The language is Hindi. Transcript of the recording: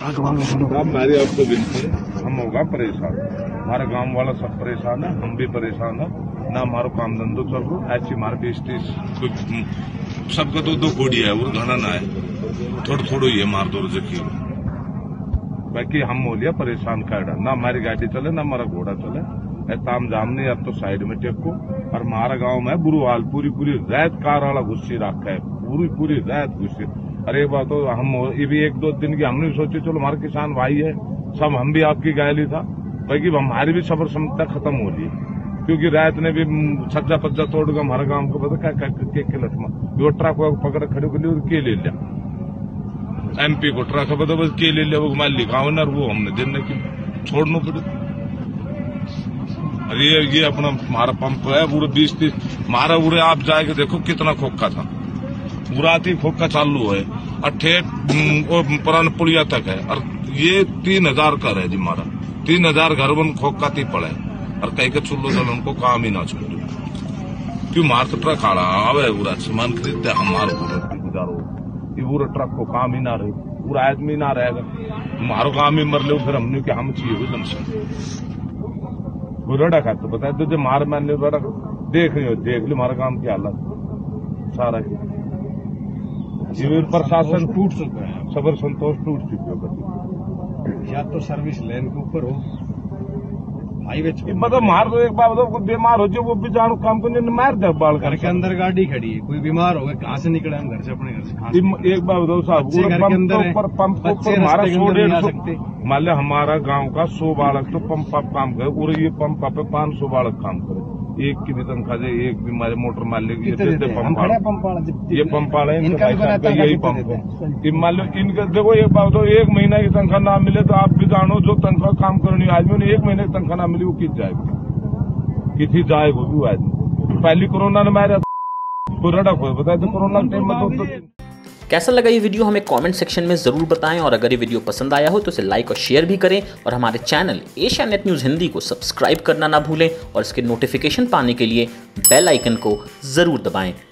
हमारी आपको विनती है, हम होगा परेशान, हमारे गांव वाला सब परेशान है, हम भी परेशान है ना, हमारा काम धंधो चल रहा ऐसी हमारे 20-30 सबका दो कोड़ी है और घना ना है, थोड़ो ये मार दो जखी बाकी हम बोलिए परेशान कर ना हमारी गाड़ी चले ना हमारा घोड़ा चले, ताम जाम नहीं अब तो साइड में टेको। और हमारा गांव में बुरू हाल पूरी रात कार वाला घुस्सी रखा है, पूरी रात घुस्सी। अरे बात तो हम ये भी 1-2 दिन की हमने सोचे चलो हमारे किसान भाई है सब, हम भी आपकी गायली था बाकी हमारी भी सबर क्षमता खत्म हो रही है, क्योंकि रात ने भी छज्जा पज्जा तोड़ के हमारे गांव को पता क्या लटमा वो ट्रक पकड़ खड़े कर लिया और के ले लिया, MP को ट्रक पता बस के ले लिया, वो मान लिखा ना वो हमने देने की छोड़ना पड़े। अरे ये अपना हमारा पंप है पूरे 20-30 हमारा पूरे आप जाके देखो कितना खोखा था, पूरा खोखा चालू है और ठेठ पुराना पुलिया तक है, और ये 3000 का है जी हमारा 3000 घर बन खोखा ती पड़े, और कहीं के चुल्लो चल उनको काम ही ना छोड़ो, क्यों मार तो ट्रक आड़ा आवे पूरा सामान खरीदते हमारे गुजारो, ये पूरा ट्रक को काम ही ना रहे, पूरा आदमी ना रहेगा, हमारो काम ही मर लो फिर हमने क्या हम चाहिए जमसे वो रड़ा खा तो बताए तो जो मार मारने रड़ा देख लो हमारा काम की हालत सारा प्रशासन टूट चुका है, सबर संतोष टूट चुके हो, या तो सर्विस लेन के ऊपर हो हाईवे मतलब मार दो एक बार कोई बीमार हो जो वो भी जानू काम करने मार दे बाल घर के अंदर गाड़ी खड़ी है, कोई बीमार हो गया कहाँ से निकले हम घर से अपने घर से एक बार बताओ साहब घर के अंदर पंप के ऊपर हमारा 100-150 मान लिया हमारा गांव का 100 बालक तो पंप काम करे और ये पंप पे 500 बालक काम करे, एक की भी तनख्वाह दे, एक भी हमारे मोटर मालिक ये पंप वाला यही पंप है, मान लो इनका देखो एक बात तो 1 महीना की तनख्वाह ना मिले तो आप भी जानो जो तनख्वाह काम करनी आदमी ने 1 महीने की तनख्वाह ना मिली वो किस जाएगी किसी जाएगा वो आदमी। पहली कोरोना ने मारा बताया तो कोरोना टाइम में तो कैसा लगा ये वीडियो हमें कमेंट सेक्शन में ज़रूर बताएं, और अगर ये वीडियो पसंद आया हो तो इसे लाइक और शेयर भी करें, और हमारे चैनल एशियानेट न्यूज़ हिंदी को सब्सक्राइब करना ना भूलें, और इसके नोटिफिकेशन पाने के लिए बेल आइकन को ज़रूर दबाएं।